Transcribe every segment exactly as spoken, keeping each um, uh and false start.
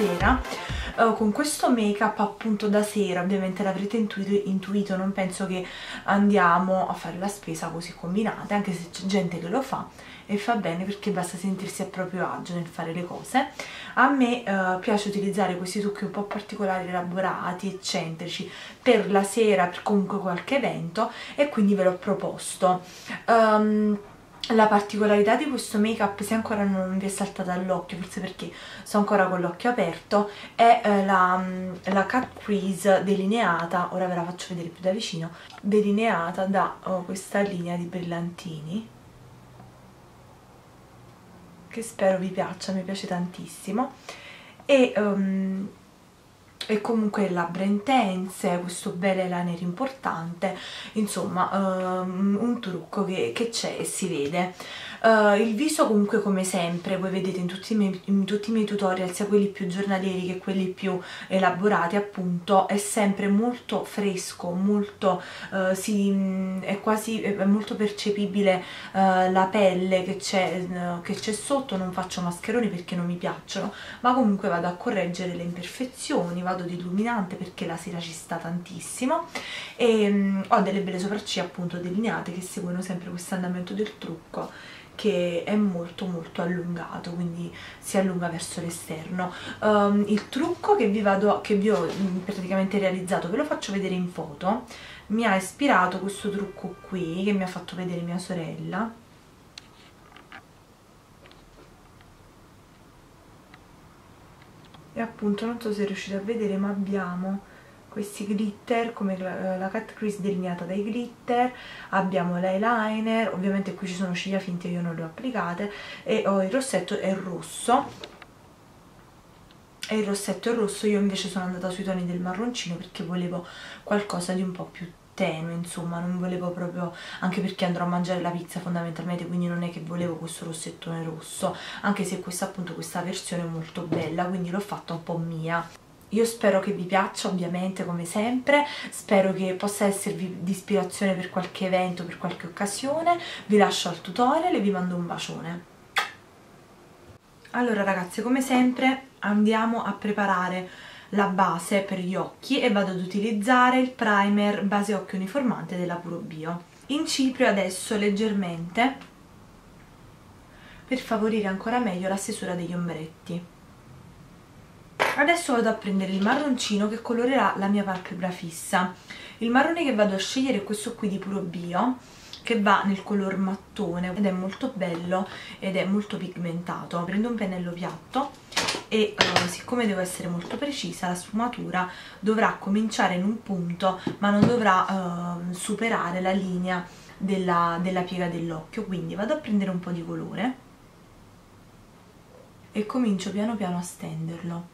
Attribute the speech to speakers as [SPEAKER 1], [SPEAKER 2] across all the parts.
[SPEAKER 1] sera uh, con questo make up appunto da sera. Ovviamente l'avrete intuito, intuito, non penso che andiamo a fare la spesa così combinate, anche se c'è gente che lo fa e fa bene perché basta sentirsi a proprio agio nel fare le cose. A me uh, piace utilizzare questi trucchi un po' particolari, elaborati, eccentrici per la sera, per comunque qualche evento, e quindi ve l'ho proposto. Um, La particolarità di questo make up, se ancora non vi è saltata all'occhio, forse perché sono ancora con l'occhio aperto, è eh, la, la cut crease delineata. Ora ve la faccio vedere più da vicino, delineata da oh, questa linea di brillantini che spero vi piaccia, mi piace tantissimo. E um, e comunque labbra intense, questo bel eyeliner importante, insomma um, un trucco che c'è e si vede. Uh, il viso comunque, come sempre, voi vedete in tutti, i miei, in tutti i miei tutorial, sia quelli più giornalieri che quelli più elaborati, appunto, è sempre molto fresco, molto uh, si, è quasi è molto percepibile uh, la pelle che c'è uh, che c'è sotto. Non faccio mascheroni perché non mi piacciono, ma comunque vado a correggere le imperfezioni, vado di illuminante perché la sera ci sta tantissimo, e um, ho delle belle sopracciglia appunto delineate che seguono sempre questo andamento del trucco, che è molto molto allungato, quindi si allunga verso l'esterno. Um, il trucco che vi, vado, che vi ho praticamente realizzato, ve lo faccio vedere in foto. Mi ha ispirato questo trucco qui che mi ha fatto vedere mia sorella, e appunto non so se riuscite a vedere, ma abbiamo questi glitter, come la, la cut crease delineata dai glitter, abbiamo l'eyeliner, ovviamente qui ci sono ciglia finte, io non le ho applicate, e ho il rossetto e il rosso, e il rossetto e il rosso. Io invece sono andata sui toni del marroncino perché volevo qualcosa di un po' più tenue, insomma non volevo proprio, anche perché andrò a mangiare la pizza fondamentalmente, quindi non è che volevo questo rossettone rosso, anche se questa appunto questa versione è molto bella, quindi l'ho fatta un po' mia. Io spero che vi piaccia, ovviamente, come sempre, spero che possa esservi di ispirazione per qualche evento, per qualche occasione. Vi lascio al tutorial e vi mando un bacione. Allora ragazze, come sempre andiamo a preparare la base per gli occhi e vado ad utilizzare il primer base occhio uniformante della Puro Bio. Inciprio adesso leggermente per favorire ancora meglio la stesura degli ombretti. Adesso vado a prendere il marroncino che colorerà la mia palpebra fissa. Il marrone che vado a scegliere è questo qui di Puro Bio, che va nel color mattone ed è molto bello ed è molto pigmentato. Prendo un pennello piatto e uh, siccome devo essere molto precisa, la sfumatura dovrà cominciare in un punto ma non dovrà uh, superare la linea della, della piega dell'occhio. Quindi vado a prendere un po' di colore e comincio piano piano a stenderlo.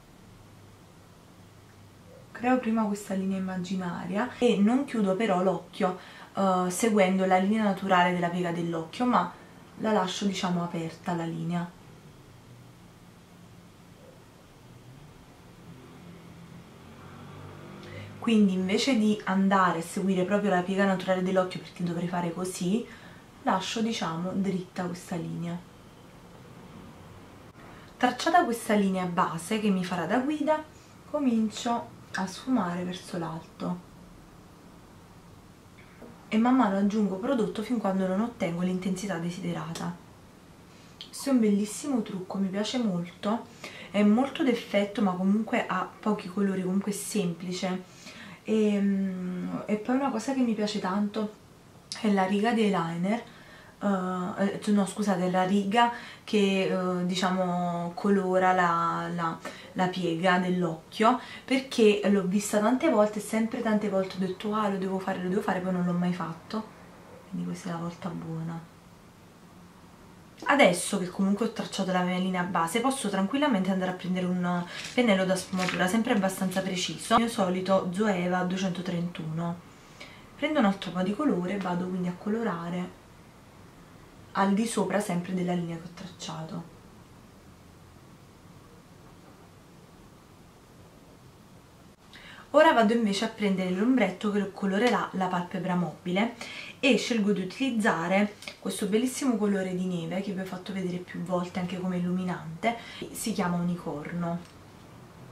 [SPEAKER 1] Creo prima questa linea immaginaria e non chiudo però l'occhio uh, seguendo la linea naturale della piega dell'occhio, ma la lascio, diciamo, aperta la linea. Quindi invece di andare a seguire proprio la piega naturale dell'occhio, perché dovrei fare così, lascio, diciamo, dritta questa linea. Tracciata questa linea base che mi farà da guida, comincio a sfumare verso l'alto e man mano aggiungo prodotto fin quando non ottengo l'intensità desiderata. Questo è un bellissimo trucco, mi piace molto, è molto d'effetto ma comunque ha pochi colori, comunque è semplice, e, e poi una cosa che mi piace tanto è la riga di eyeliner. Uh, eh, no scusate, la riga che uh, diciamo colora la, la, la piega dell'occhio, perché l'ho vista tante volte e sempre tante volte ho detto ah lo devo fare, lo devo fare, poi non l'ho mai fatto, quindi questa è la volta buona. Adesso che comunque ho tracciato la mia linea base, posso tranquillamente andare a prendere un pennello da sfumatura sempre abbastanza preciso, il mio solito Zoeva duecentotrentuno. Prendo un altro po' di colore e vado quindi a colorare al di sopra sempre della linea che ho tracciato. Ora vado invece a prendere l'ombretto che colorerà la palpebra mobile e scelgo di utilizzare questo bellissimo colore di neve che vi ho fatto vedere più volte anche come illuminante, si chiama Unicorno.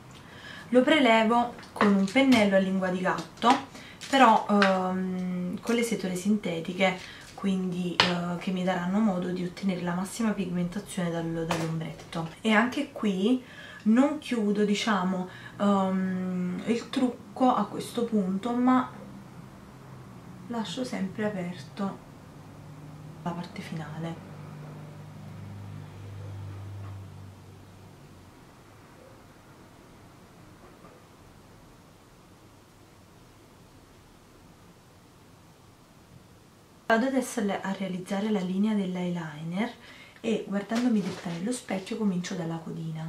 [SPEAKER 1] Lo prelevo con un pennello a lingua di gatto, però ehm, con le setole sintetiche, quindi eh, che mi daranno modo di ottenere la massima pigmentazione dal, dall'ombretto. E anche qui non chiudo, diciamo, um, il trucco a questo punto, ma lascio sempre aperto la parte finale. Vado adesso a realizzare la linea dell'eyeliner e, guardandomi dritta nello specchio, comincio dalla codina.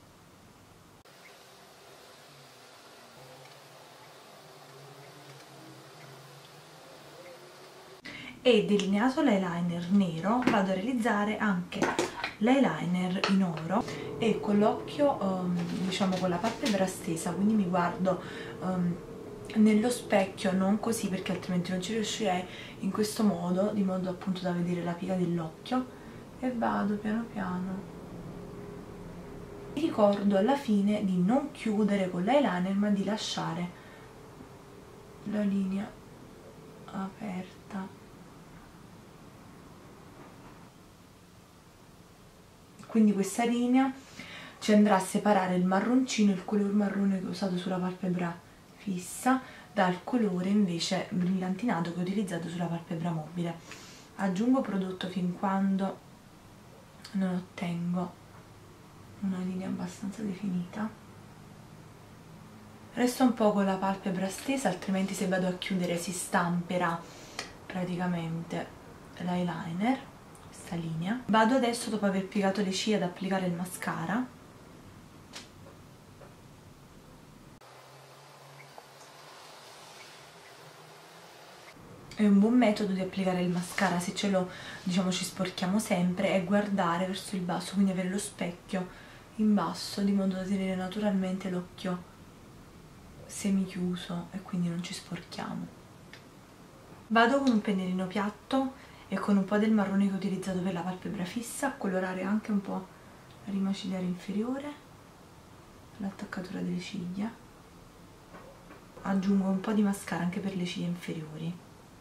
[SPEAKER 1] E delineato l'eyeliner nero, vado a realizzare anche l'eyeliner in oro, e con l'occhio, um, diciamo con la palpebra stesa, quindi mi guardo um, nello specchio, non così perché altrimenti non ci riuscirei, in questo modo, di modo appunto da vedere la piega dell'occhio, e vado piano piano. Mi ricordo alla fine di non chiudere con l'eyeliner, ma di lasciare la linea aperta. Quindi questa linea ci andrà a separare il marroncino, il color marrone che ho usato sulla palpebra fissa, dal colore invece brillantinato che ho utilizzato sulla palpebra mobile. Aggiungo prodotto fin quando non ottengo una linea abbastanza definita. Resto un po' con la palpebra stesa, altrimenti se vado a chiudere si stamperà praticamente l'eyeliner. Linea. Vado adesso, dopo aver piegato le ciglia, ad applicare il mascara. È un buon metodo di applicare il mascara, se ce lo, diciamo, ci sporchiamo sempre, è guardare verso il basso, quindi avere lo specchio in basso, di modo da tenere naturalmente l'occhio semichiuso e quindi non ci sporchiamo. Vado con un pennellino piatto e con un po' del marrone che ho utilizzato per la palpebra fissa a colorare anche un po' la rima cigliare inferiore, l'attaccatura delle ciglia. Aggiungo un po' di mascara anche per le ciglia inferiori.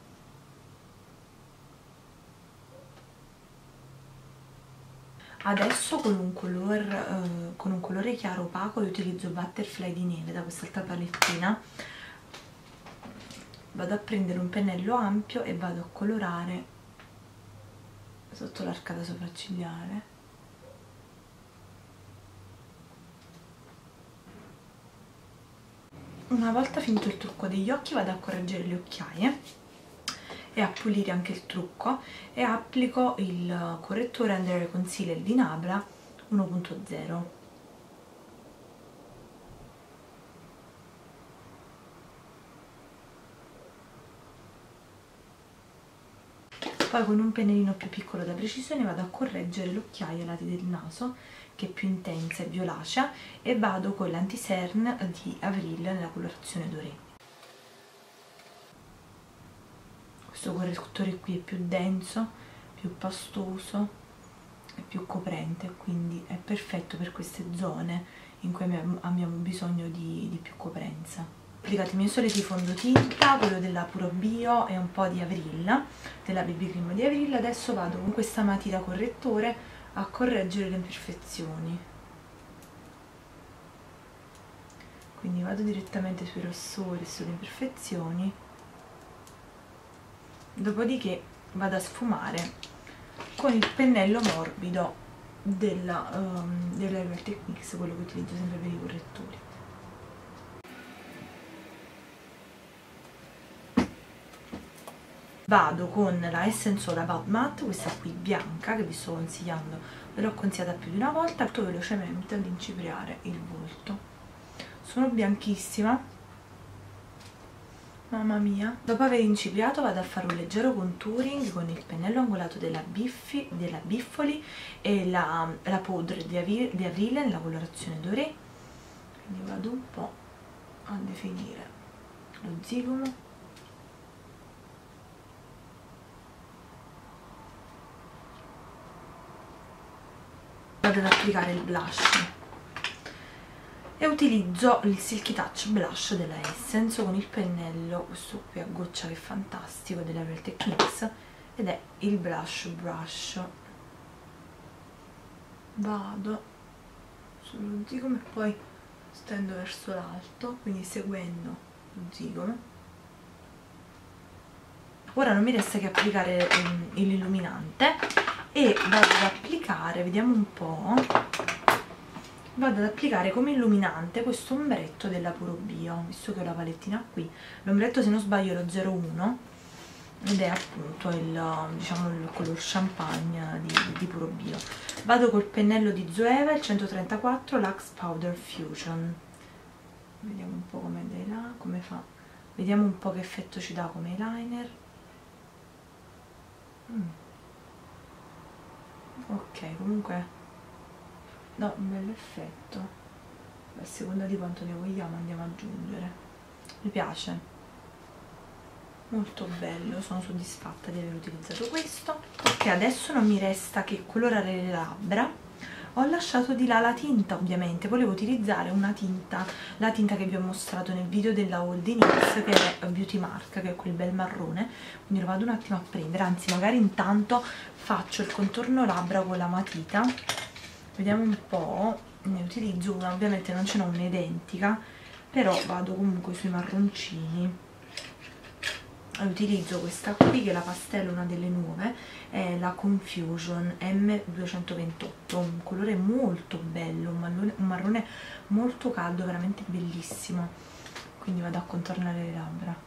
[SPEAKER 1] Adesso con un, color, eh, con un colore chiaro opaco io utilizzo Butterfly di neve da quest'altra palettina. Vado a prendere un pennello ampio e vado a colorare sotto l'arcata sopraccigliare. Una volta finito il trucco degli occhi vado a correggere le occhiaie e a pulire anche il trucco, e applico il correttore Under Eye Concealer di Nabla uno punto zero. Poi con un pennellino più piccolo da precisione vado a correggere l'occhiaia ai lati del naso, che è più intensa e violacea, e vado con l'anti-cern di Avril nella colorazione Doré. Questo correttore qui è più denso, più pastoso e più coprente, quindi è perfetto per queste zone in cui abbiamo bisogno di, di più coprenza. Ho applicato i miei soliti fondotinta, quello della Puro Bio e un po' di Avril, della B B Cream di Avril. Adesso vado con questa matita correttore a correggere le imperfezioni. Quindi vado direttamente sui rossori e sulle imperfezioni, dopodiché vado a sfumare con il pennello morbido della, um, dell'Herbal Techniques, quello che utilizzo sempre per i correttori. Vado con la Essence All About Matte, questa qui bianca che vi sto consigliando, ve l'ho consigliata più di una volta, molto velocemente ad incipriare il volto. Sono bianchissima, mamma mia. Dopo aver incipriato vado a fare un leggero contouring con il pennello angolato della, Biffi, della Biffoli e la, la powder di Avril, di Avril nella colorazione Doré. Quindi vado un po' a definire lo zigomo. Vado ad applicare il blush e utilizzo il Silky Touch Blush della Essence con il pennello, questo qui a goccia che è fantastico, della Real Techniques, ed è il Blush Brush. Vado sullo zigomo e poi stendo verso l'alto, quindi seguendo lo zigomo. Ora non mi resta che applicare um, l'illuminante e vado ad applicare, vediamo un po', vado ad applicare come illuminante questo ombretto della Puro Bio, visto che ho la palettina qui. L'ombretto, se non sbaglio, è lo zero uno ed è appunto il, diciamo, il color champagne di, di Puro Bio. Vado col pennello di Zoeva, il centotrentaquattro Lux Powder Fusion. Vediamo un po' come, là, come fa, vediamo un po' che effetto ci dà come eyeliner. Mm. Ok, comunque dà un bel effetto, a seconda di quanto ne vogliamo andiamo ad aggiungere. Mi piace, molto bello, sono soddisfatta di aver utilizzato questo. Ok, adesso non mi resta che colorare le labbra. Ho lasciato di là la tinta, ovviamente volevo utilizzare una tinta, la tinta che vi ho mostrato nel video della haul di N Y X, che è Beauty Mark, che è quel bel marrone, quindi lo vado un attimo a prendere, anzi magari intanto faccio il contorno labbra con la matita. Vediamo un po', ne utilizzo una, ovviamente non ce n'ho una identica, però vado comunque sui marroncini. Utilizzo questa qui che è la Pastello, una delle nuove, è la Confusion M duecentoventotto, un colore molto bello, un marrone, un marrone molto caldo, veramente bellissimo, quindi vado a contornare le labbra.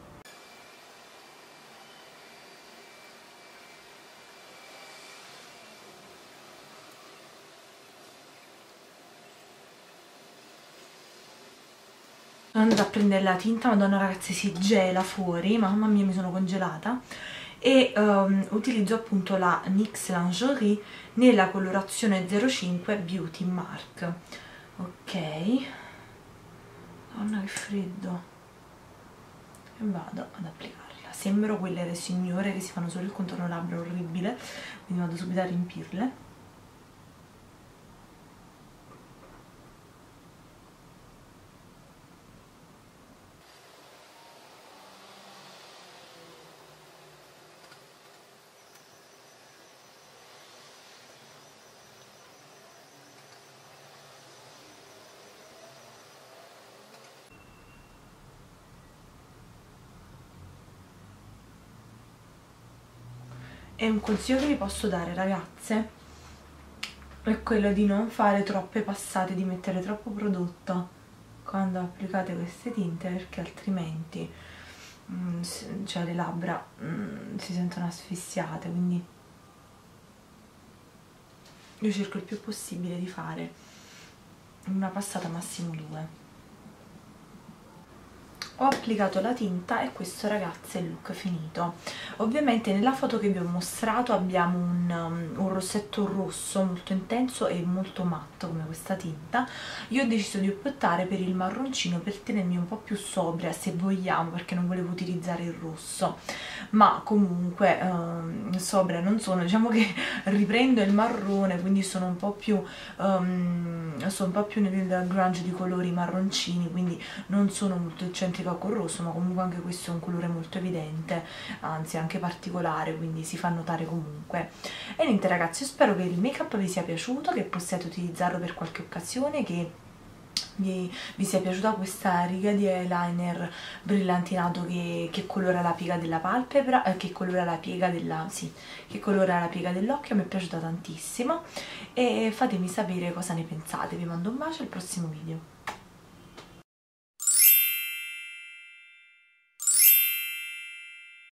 [SPEAKER 1] Sono andata a prendere la tinta, madonna ragazzi, si gela fuori, mamma mia mi sono congelata, e um, utilizzo appunto la N Y X Lingerie nella colorazione zero cinque Beauty Mark. Ok, madonna che freddo, e vado ad applicarla. Sembro quelle signore che si fanno solo il contorno labbra orribile, quindi vado subito a riempirle. E un consiglio che vi posso dare, ragazze, è quello di non fare troppe passate, di mettere troppo prodotto quando applicate queste tinte, perché altrimenti mm, cioè le labbra mm, si sentono asfissiate. Quindi io cerco il più possibile di fare una passata, massimo due. Ho applicato la tinta e questo, ragazzi, è il look finito. Ovviamente nella foto che vi ho mostrato abbiamo un, um, un rossetto rosso molto intenso e molto matto come questa tinta. Io ho deciso di optare per il marroncino per tenermi un po' più sobria, se vogliamo, perché non volevo utilizzare il rosso, ma comunque um, sobria non sono, diciamo che riprendo il marrone, quindi sono un po' più um, sono un po' più nel grunge di colori marroncini, quindi non sono molto eccentrica col rosso, ma comunque anche questo è un colore molto evidente, anzi anche particolare, quindi si fa notare comunque. E niente ragazzi, io spero che il make up vi sia piaciuto, che possiate utilizzarlo per qualche occasione, che vi, vi sia piaciuta questa riga di eyeliner brillantinato che, che colora la piega della palpebra, eh, che colora la piega della, sì, che colora la piega dell'occhio. Mi è piaciuta tantissimo e fatemi sapere cosa ne pensate. Vi mando un bacio, al prossimo video.